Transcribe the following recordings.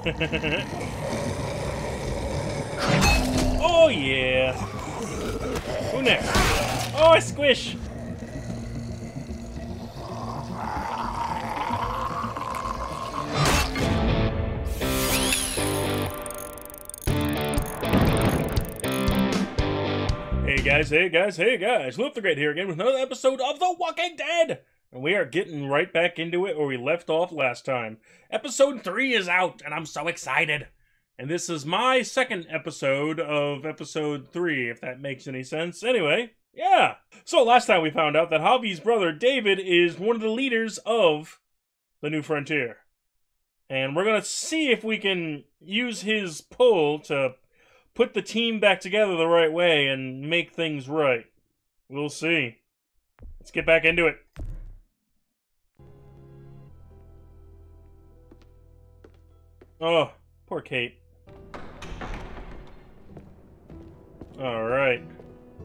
Oh, yeah. Who next? Oh, I squish. Hey guys, Luap TheGreat here again with another episode of The Walking Dead! And we are getting right back into it where we left off last time. Episode 3 is out, and I'm so excited! And this is my second episode of episode 3, if that makes any sense. Anyway, yeah! So last time we found out that Javi's brother, David, is one of the leaders of the New Frontier. And we're gonna see if we can use his pull to put the team back together the right way and make things right. We'll see. Let's get back into it. Oh, poor Kate. Alright.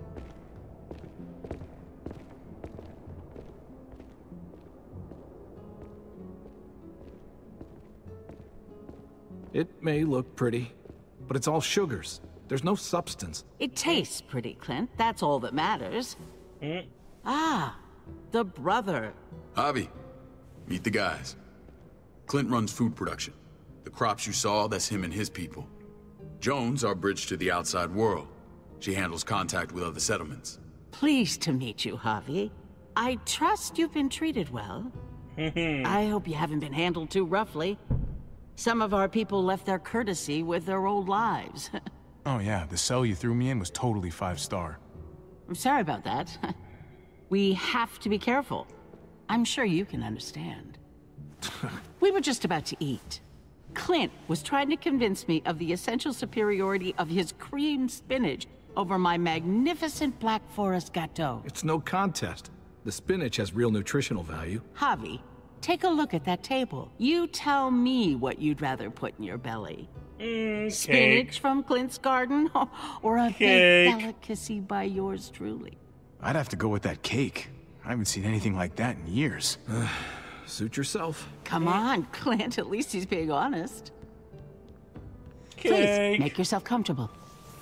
It may look pretty, but it's all sugars. There's no substance. It tastes pretty, Clint. That's all that matters. Mm. Ah, the brother. Javi, meet the guys. Clint runs food production. The crops you saw, that's him and his people. Joan's our bridge to the outside world. She handles contact with other settlements. Pleased to meet you, Javi. I trust you've been treated well. I hope you haven't been handled too roughly. Some of our people left their courtesy with their old lives. Oh yeah, the cell you threw me in was totally 5-star. I'm sorry about that. We have to be careful. I'm sure you can understand. We were just about to eat. Clint was trying to convince me of the essential superiority of his cream spinach over my magnificent Black Forest gâteau. It's no contest. The spinach has real nutritional value. Javi, take a look at that table. You tell me what you'd rather put in your belly. Spinach from Clint's garden, or a big delicacy by yours truly? I'd have to go with that cake. I haven't seen anything like that in years. Suit yourself. Come on, Clint. At least he's being honest. Cake. Please, make yourself comfortable.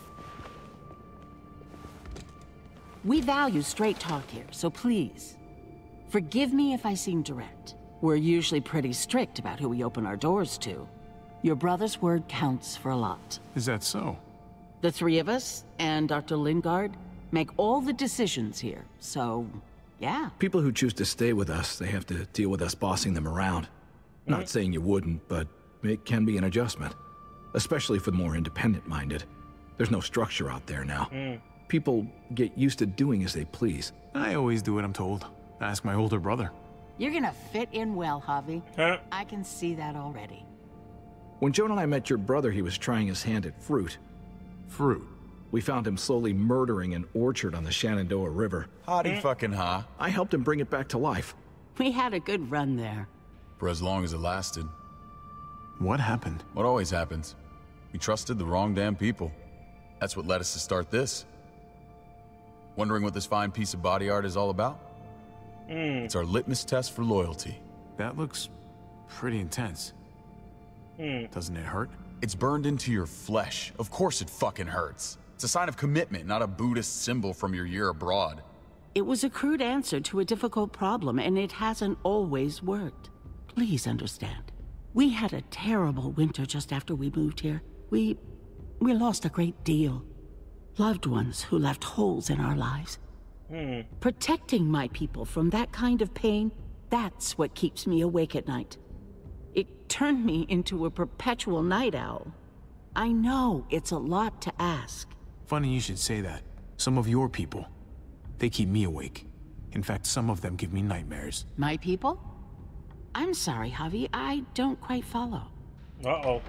We value straight talk here, so please, forgive me if I seem direct. We're usually pretty strict about who we open our doors to. Your brother's word counts for a lot. Is that so? The three of us and Dr. Lingard make all the decisions here, so yeah. People who choose to stay with us, they have to deal with us bossing them around. Not saying you wouldn't, but it can be an adjustment. Especially for the more independent-minded. There's no structure out there now. People get used to doing as they please. I always do what I'm told. Ask my older brother. You're gonna fit in well, Javi. Huh? I can see that already. When Joan and I met your brother, he was trying his hand at fruit. Fruit? We found him slowly murdering an orchard on the Shenandoah River. Howdy fucking ha. I helped him bring it back to life. We had a good run there. For as long as it lasted. What happened? What always happens. We trusted the wrong damn people. That's what led us to start this. Wondering what this fine piece of body art is all about? It's our litmus test for loyalty. That looks pretty intense. Doesn't it hurt? It's burned into your flesh. Of course it fucking hurts. It's a sign of commitment, not a Buddhist symbol from your year abroad. It was a crude answer to a difficult problem, and it hasn't always worked. Please understand. We had a terrible winter just after we moved here. We lost a great deal. Loved ones who left holes in our lives. Protecting my people from that kind of pain, that's what keeps me awake at night. It turned me into a perpetual night owl. I know it's a lot to ask. Funny you should say that. Some of your people, they keep me awake. In fact, some of them give me nightmares. My people? I'm sorry, Javi. I don't quite follow. Uh-oh.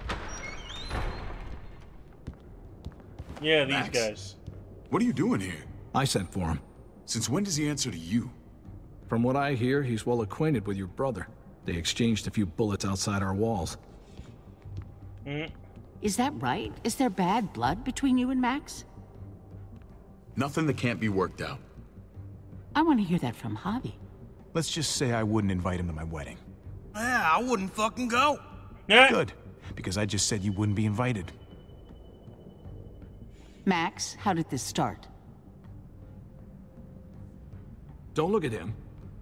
Yeah, these Max? guys. What are you doing here? I sent for him. Since when does he answer to you? From what I hear, he's well acquainted with your brother. They exchanged a few bullets outside our walls. Is that right? Is there bad blood between you and Max? Nothing that can't be worked out. I want to hear that from Javi. Let's just say I wouldn't invite him to my wedding. Yeah, I wouldn't fucking go. Yeah. Good. because I just said you wouldn't be invited. Max, how did this start? Don't look at him.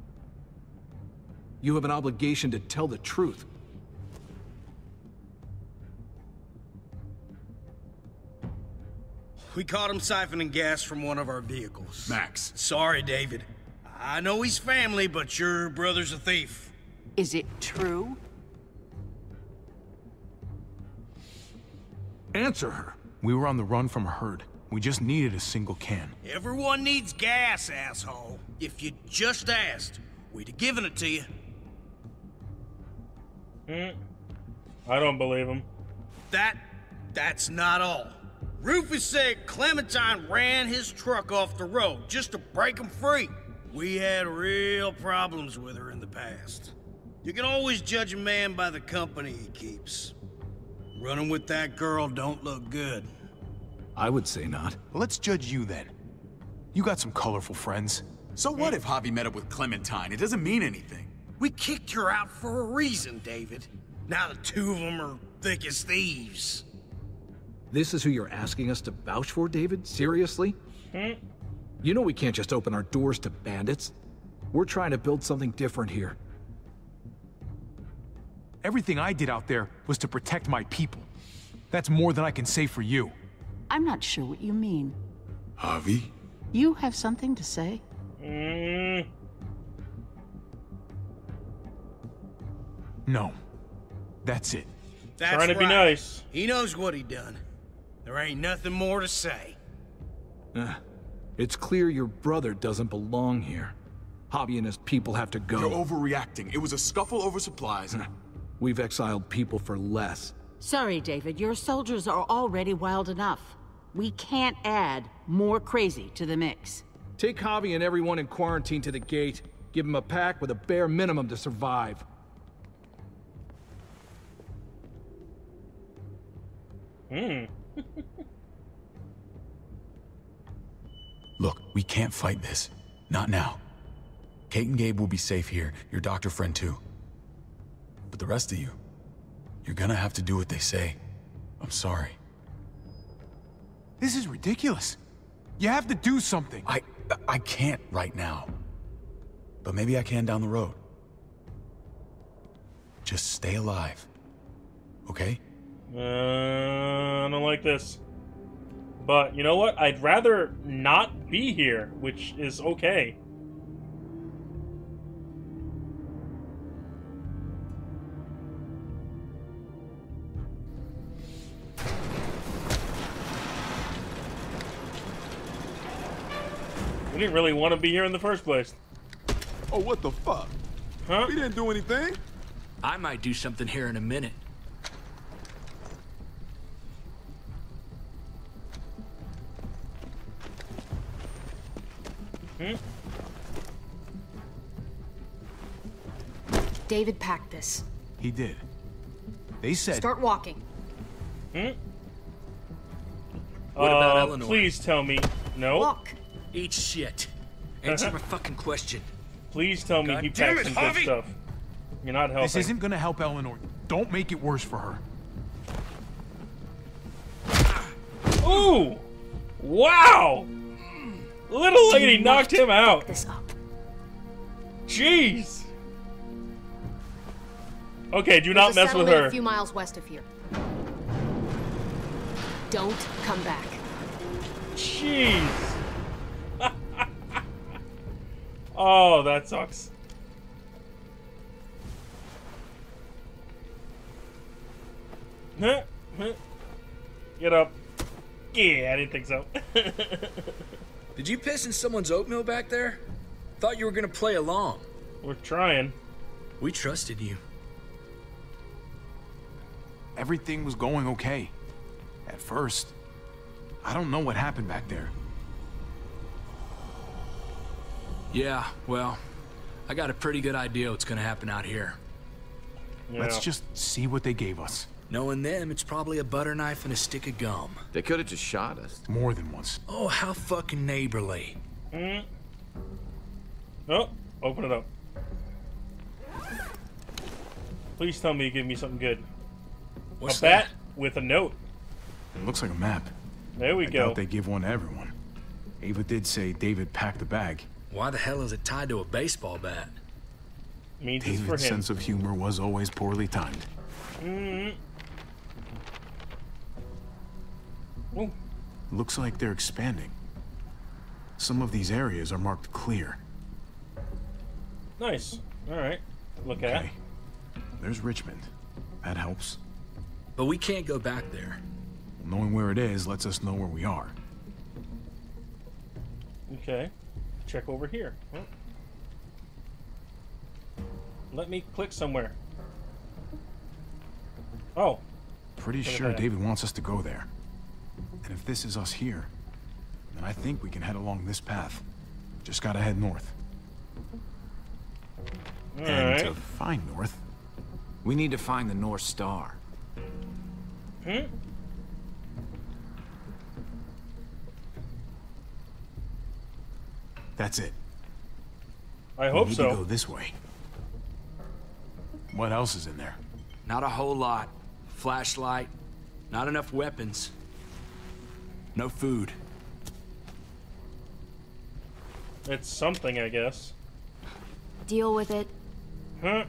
You have an obligation to tell the truth. We caught him siphoning gas from one of our vehicles. Max. Sorry, David. I know he's family, but your brother's a thief. Is it true? Answer her. We were on the run from a herd. We just needed a single can. Everyone needs gas, asshole. If you just asked, we'd have given it to you. I don't believe him. That's not all. Rufus said Clementine ran his truck off the road just to break him free. We had real problems with her in the past. You can always judge a man by the company he keeps. Running with that girl don't look good. I would say not. Well, let's judge you then. You got some colorful friends. So what if Javi met up with Clementine? It doesn't mean anything. We kicked her out for a reason, David. Now the two of them are thick as thieves. This is who you're asking us to vouch for, David? Seriously? You know we can't just open our doors to bandits. We're trying to build something different here. Everything I did out there was to protect my people. That's more than I can say for you. I'm not sure what you mean. Javi? You have something to say? No. That's it. That's Trying to be right. nice. He knows what he done. There ain't nothing more to say. It's clear your brother doesn't belong here. Javi and his people have to go. You're overreacting. It was a scuffle over supplies. We've exiled people for less. Sorry, David. Your soldiers are already wild enough. We can't add more crazy to the mix. Take Javi and everyone in quarantine to the gate. Give them a pack with a bare minimum to survive. Look, we can't fight this. Not now. Kate and Gabe will be safe here, your doctor friend too. But the rest of you, you're gonna have to do what they say. I'm sorry. This is ridiculous. You have to do something. I can't right now. But maybe I can down the road. Just stay alive. Okay? I don't like this. But you know what? I'd rather not be here, which is okay. We didn't really want to be here in the first place. Oh, what the fuck? Huh? We didn't do anything. I might do something here in a minute. David packed this. He did. They said... Start walking. What about Eleanor? Please tell me. No. Walk. Eat shit. Answer my fucking question. Please tell me God he damn packed it, some good Javi! stuff. You're not helping. This isn't gonna help Eleanor. Don't make it worse for her. Ooh! Wow! Little lady knocked him out. This up. Jeez. Okay, do not There's mess a with settlement her. a few miles west of here. Don't come back. Jeez. Oh, that sucks. Get up. Yeah, I didn't think so. Did you piss in someone's oatmeal back there? Thought you were gonna play along. We're trying. We trusted you. Everything was going okay. At first. I don't know what happened back there. Yeah, well, I got a pretty good idea what's gonna happen out here. Yeah. Let's just see what they gave us. Knowing them, it's probably a butter knife and a stick of gum. They could have just shot us. More than once. Oh, how fucking neighborly. Oh, open it up. Please tell me you give me something good. What's a bat that? with a note. It looks like a map. There we I go. doubt they give one to everyone. Ava did say David packed the bag. Why the hell is it tied to a baseball bat? Means it's for David's him. sense of humor was always poorly timed. Ooh. Looks like they're expanding. Some of these areas are marked clear. Nice. All right. Look at. Okay. There's Richmond. That helps. But we can't go back there. Knowing where it is lets us know where we are. Okay. Check over here. Oh. Let me click somewhere. Oh. Pretty Look at sure that. David wants us to go there. And if this is us here, then I think we can head along this path. Just gotta head north. All And right. to find north, We need to find the North Star. that's it. I We hope need to go so. this way. What else is in there? Not a whole lot. Flashlight. Not enough weapons. No food. It's something, I guess. Deal with it. Huh?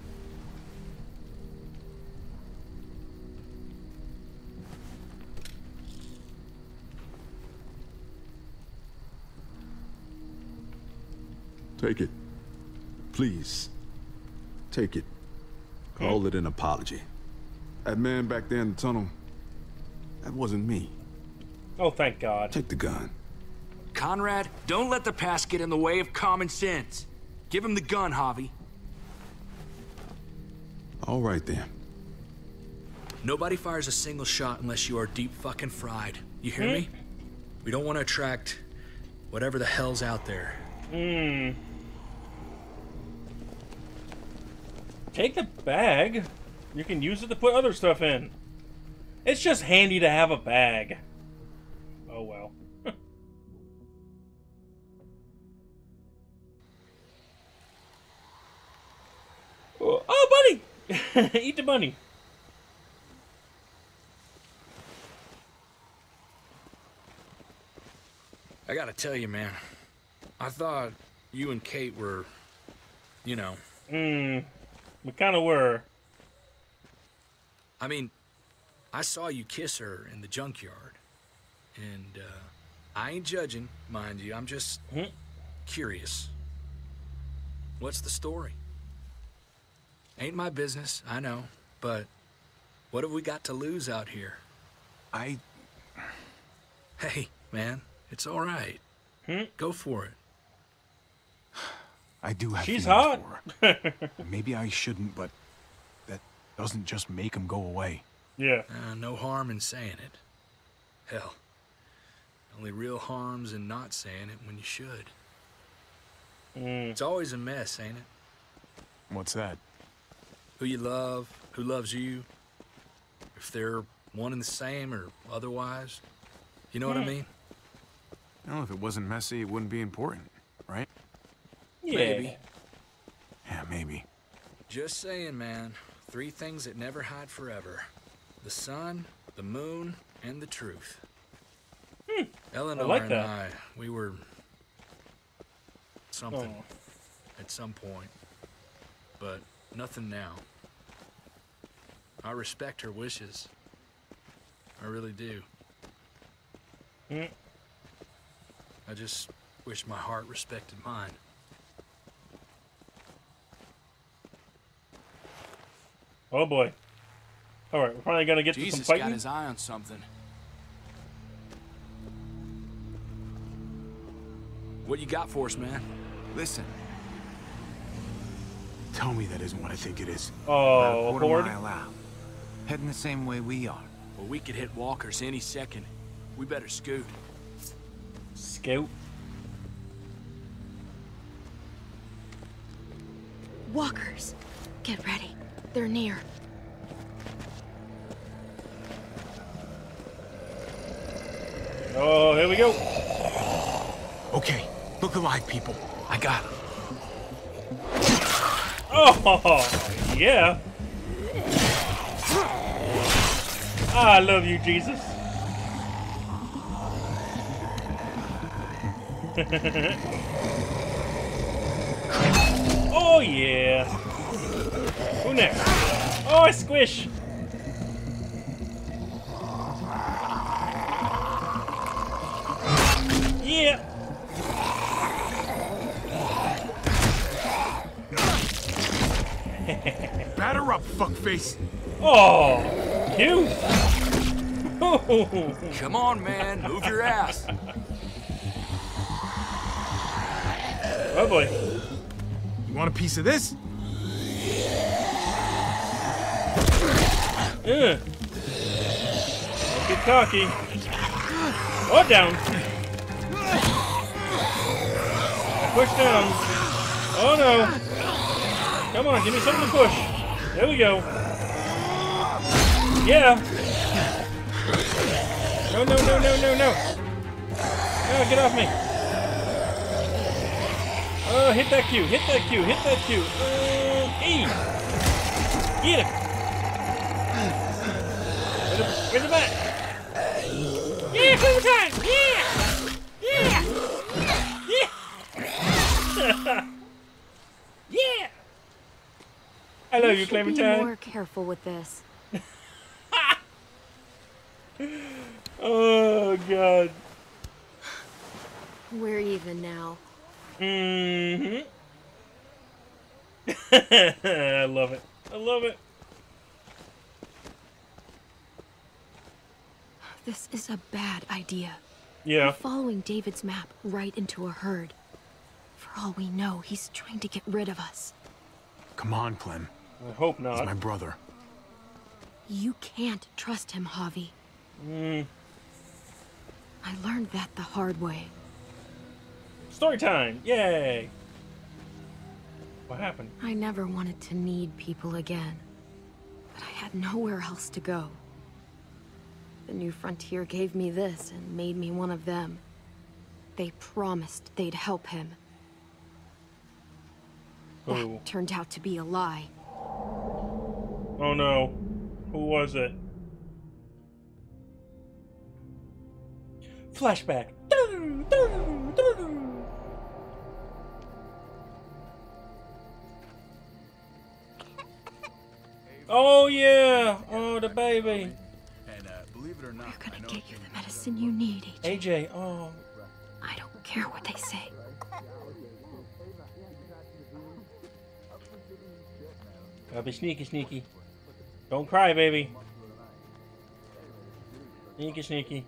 Take it. Please. Take it. Call it an apology. That man back there in the tunnel, that wasn't me. Oh, thank God. Take the gun. Conrad, don't let the past get in the way of common sense. Give him the gun, Javi. All right then. Nobody fires a single shot unless you are deep fucking fried. You hear me? We don't want to attract whatever the hell's out there. Take the bag. You can use it to put other stuff in. It's just handy to have a bag. Oh well. Oh, buddy! Eat the bunny. I gotta tell you, man. I thought you and Kate were, you know. We kind of were. I mean, I saw you kiss her in the junkyard. And, I ain't judging, mind you. I'm just curious. What's the story? Ain't my business, I know. But what have we got to lose out here? Hey, man, it's all right. Go for it. I do have She's feelings hot. for her. Maybe I shouldn't, but that doesn't just make them go away. Yeah. No harm in saying it. Hell, only real harm's in not saying it when you should. It's always a mess, ain't it? What's that? Who you love, who loves you, if they're one and the same or otherwise. You know what I mean? No, if it wasn't messy, it wouldn't be important, right? Yeah. Maybe. Yeah, maybe. Just saying, man. 3 things that never hide forever. The sun, the moon, and the truth. Eleanor like and that. I, we were something Oh. at some point, but nothing now. I respect her wishes. I really do. I just wish my heart respected mine. Oh boy. All right, we're probably gonna get to some Jesus fighting. got his eye on something. What you got for us, man? Listen. Tell me that isn't what I think it is. Oh, Quarter Horde. mile out. Heading the same way we are. Well, we could hit walkers any second. We better scoot. Scout. Walkers. Get ready. They're near. Oh, here we go. Okay, look alive, people. I got him. Oh, yeah. I love you, Jesus. Oh, yeah. Who next? Oh, I squish. Yeah. Batter up, fuckface. Oh, cute. Come on, man. Move your ass. Oh, boy. You want a piece of this? Don't get cocky. Oh, down. Push down. Oh, no. Come on, give me something to push. There we go. Yeah. No, no, no, no, no, no. No, get off me. Oh, hit that Q, hit that Q, hit that Q. E. Get it. Where's the back? Yeah, full time. Yeah. Yeah. Yeah. Yeah. I love you, Clementine. Be more careful with this. Oh, God. We're even now. Mm-hmm. I love it. I love it. This is a bad idea. Yeah. We're following David's map right into a herd. For all we know, he's trying to get rid of us. Come on, Clem. I hope not. He's my brother. You can't trust him, Javi. I learned that the hard way. Story time! Yay! What happened? I never wanted to need people again. But I had nowhere else to go. The New Frontier gave me this and made me one of them. They promised they'd help him. Who? That turned out to be a lie. Oh no. Who was it? Flashback. Oh yeah! Oh, the baby. And believe it or not, We're gonna get you the medicine you need, AJ. AJ, oh. I don't care what they say. I'll be sneaky, sneaky. Don't cry, baby. Sneaky, sneaky.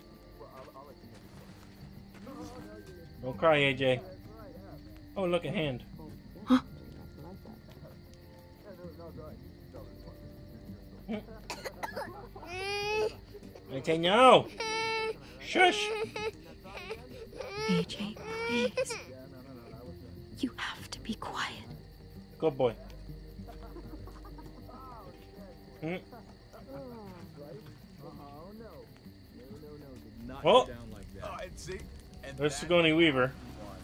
Don't cry, AJ. Oh, look, a hand. Huh? AJ, no! Shush! AJ, please. You have to be quiet. Good boy. Oh! There's Sigourney Weaver.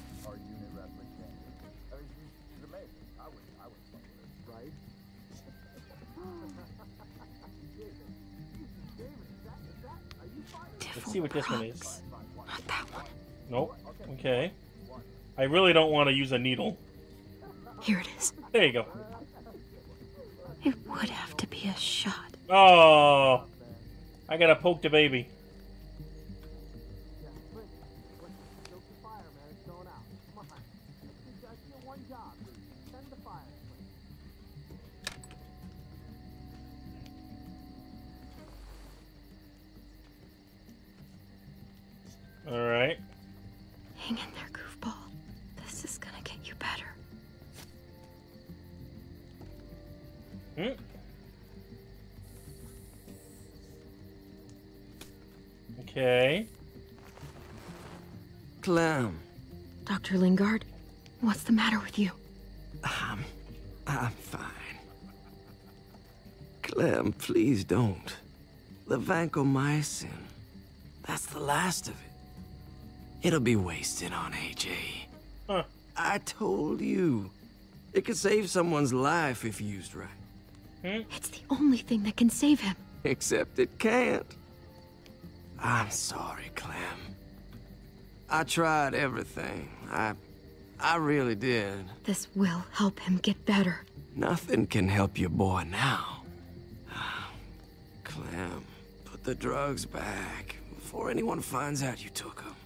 Let's see what this one is. Not that one. Nope. Okay. I really don't want to use a needle. Here it is. There you go. It would have to be a shot. Oh! I gotta poke the baby. Alright. Hang in there, goofball. This is gonna get you better. Okay. Clem. Dr. Lingard, what's the matter with you? I'm fine. Clem, please don't. The vancomycin. That's the last of it. It'll be wasted on AJ. Huh. I told you. It could save someone's life if used right. It's the only thing that can save him. Except it can't. I'm sorry, Clem. I tried everything. I really did. This will help him get better. Nothing can help your boy now. Clem, put the drugs back before anyone finds out you took them.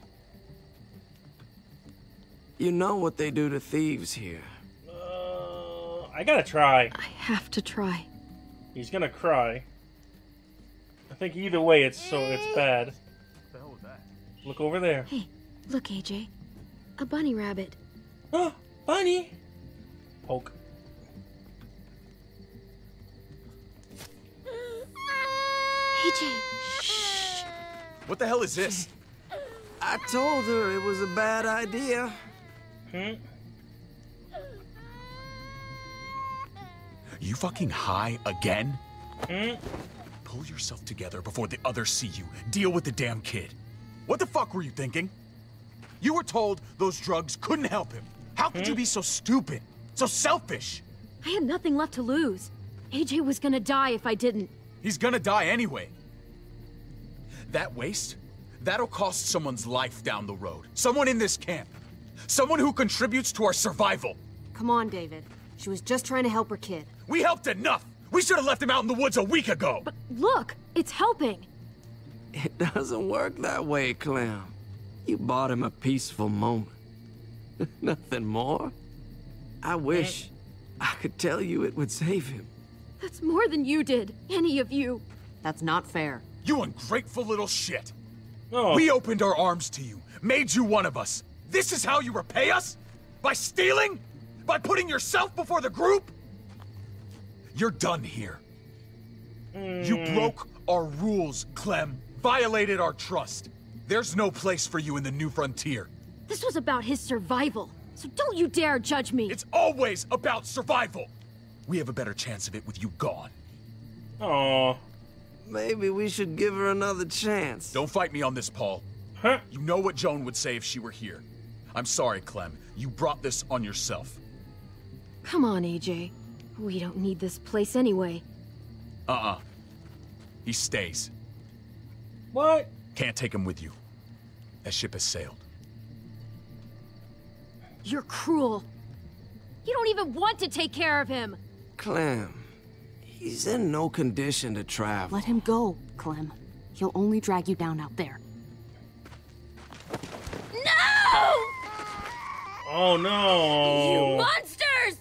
You know what they do to thieves here. I gotta try. I have to try. He's gonna cry. I think either way it's bad. What the hell was that? Look over there. Hey, look, AJ. A bunny rabbit. Oh, bunny! Poke. AJ, shh. What the hell is this? I told her it was a bad idea. You fucking high again? Pull yourself together before the others see you. Deal with the damn kid. What the fuck were you thinking? You were told those drugs couldn't help him. How could you be so stupid? So selfish? I had nothing left to lose. AJ was gonna die if I didn't. He's gonna die anyway. That waste? That'll cost someone's life down the road. Someone in this camp. Someone who contributes to our survival. Come on, David. She was just trying to help her kid. We helped enough! We should have left him out in the woods a week ago! But look, it's helping. It doesn't work that way, Clem. You bought him a peaceful moment. Nothing more. I wish I could tell you it would save him. That's more than you did, any of you. That's not fair. You ungrateful little shit! Oh. We opened our arms to you, made you one of us. This is how you repay us? By stealing? By putting yourself before the group? You're done here. You broke our rules, Clem. Violated our trust. There's no place for you in the new frontier. This was about his survival, so don't you dare judge me. It's always about survival. We have a better chance of it with you gone. Aww. Maybe we should give her another chance. Don't fight me on this, Paul. Huh? You know what Joan would say if she were here. I'm sorry, Clem. You brought this on yourself. Come on, AJ. We don't need this place anyway. He stays. What? Can't take him with you. That ship has sailed. You're cruel. You don't even want to take care of him. Clem, he's in no condition to travel. Let him go, Clem. He'll only drag you down out there. No! Oh no! You monsters!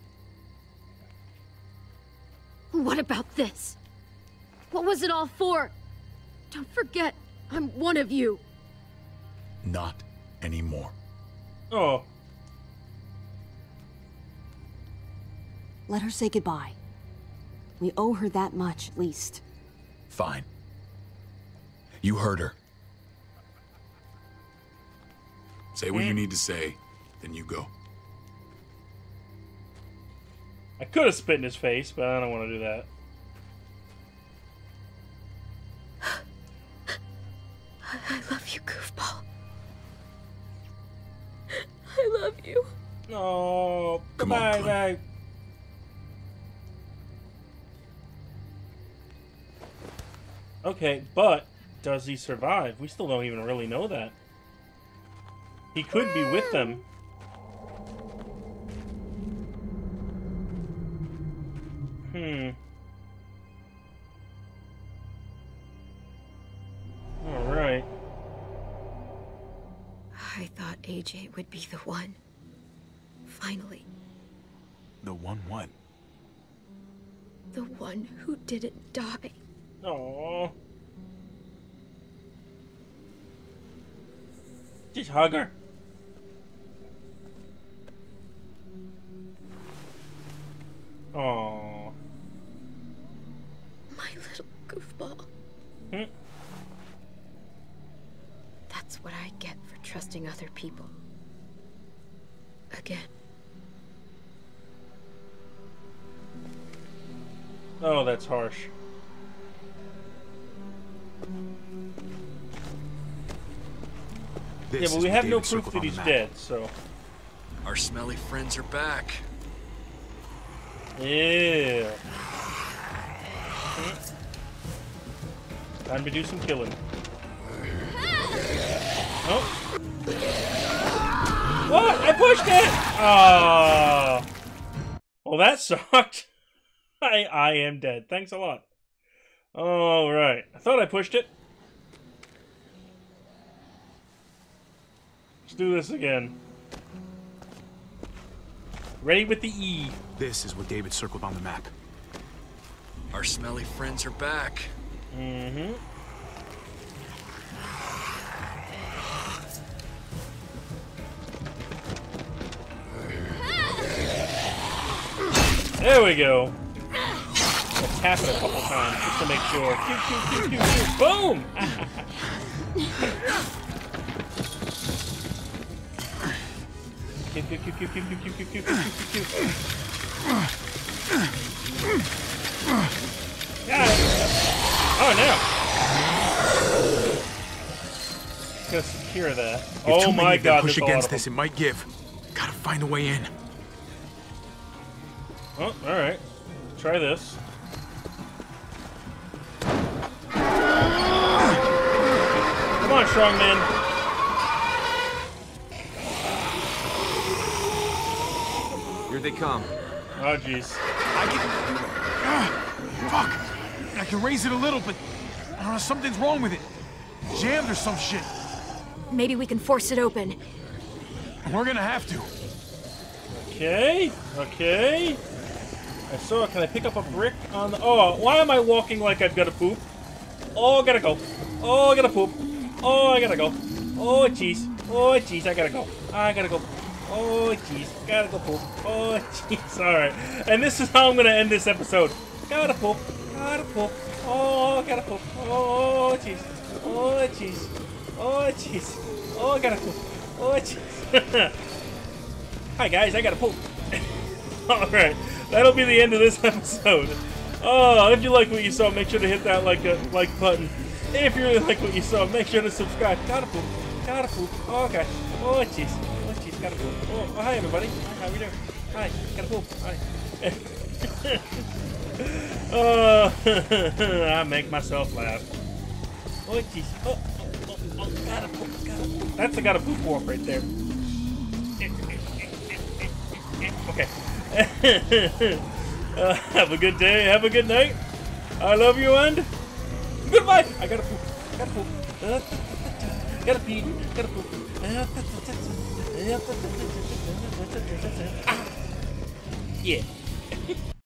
What about this? What was it all for? Don't forget, I'm one of you. Not anymore. Oh. Let her say goodbye. We owe her that much, at least. Fine. You heard her. Say what you need to say, then you go. I could have spit in his face, but I don't want to do that. I love you, goofball. I love you. Oh, Come on, bye, Clem. bye. Okay, but does he survive? We still don't even really know that. He could be with them. Alright. I thought AJ would be the one. Finally. The one what? The one who didn't die. Aww. Just hug her. Aww. My little goofball. That's what I get for trusting other people. Again. Oh, that's harsh. This Yeah, but is we what have no David proof circled that on the he's map. dead, so. Our smelly friends are back. Yeah. Time to do some killing. Oh. What? I pushed it! Oh. Well, that sucked. I am dead. Thanks a lot. Alright. I thought I pushed it. Let's do this again. Ready with the E. This is what David circled on the map. Our smelly friends are back. Mm-hmm. There we go. I'll tap it a couple times just to make sure. Pew, pew, pew, pew, pew. Boom! Pew, pew, pew, pew, pew, pew, pew, pew, pew, pew, pew. Got it. Oh, no. Gotta secure that. Oh my God! Push against this, it might give. Gotta find a way in. Oh, all right. Try this. Come on, strongman. Here they come. Oh, jeez. I can... fuck! I can raise it a little, but... I don't know, something's wrong with it. Jammed or some shit. Maybe we can force it open. We're gonna have to. Okay. Okay. I saw. Can I pick up a brick on the... Oh, why am I walking like I've got to poop? Oh, I gotta go. Oh, I gotta poop. Oh, I gotta go. Oh, jeez. Oh, jeez, I gotta go. I gotta go. Oh, jeez. Gotta go poop. Oh, jeez. Alright. And this is how I'm gonna end this episode. Gotta poop. Gotta poop. Oh, gotta poop. Oh, jeez. Oh, jeez. Oh, jeez. Oh, I gotta poop. Oh, jeez. Hi, guys. I gotta poop. Alright. That'll be the end of this episode. Oh, if you like what you saw, make sure to hit that like button. If you really like what you saw, make sure to subscribe. Gotta poop. Gotta poop. Oh, okay. Oh, jeez. Oh, jeez. Gotta poop. Oh, hi, everybody. Hi, how we doing? Hi. Gotta poop. Hi. I make myself laugh. Oh, jeez. Oh, gotta poop. Gotta poop. That's the gotta poop walk right there. Okay. Have a good day. Have a good night. I love you and goodbye. I gotta poop. Gotta poop. Gotta pee. Gotta poop. Yeah.